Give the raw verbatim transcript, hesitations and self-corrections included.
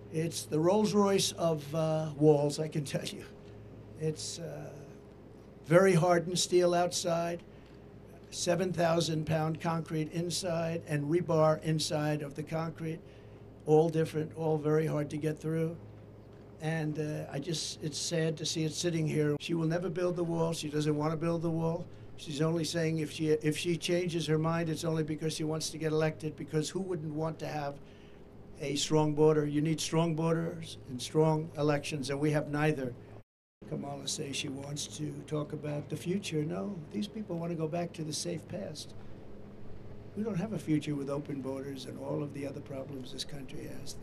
It's the Rolls-Royce of uh, walls, I can tell you. It's uh, very hardened steel outside, seven thousand pound concrete inside, and rebar inside of the concrete. All different, all very hard to get through. And uh, I just, it's sad to see it sitting here. She will never build the wall. She doesn't want to build the wall. She's only saying if she, if she changes her mind, it's only because she wants to get elected, because who wouldn't want to have a strong border? You need strong borders and strong elections, and we have neither. Kamala says she wants to talk about the future. No, these people want to go back to the safe past. We don't have a future with open borders and all of the other problems this country has.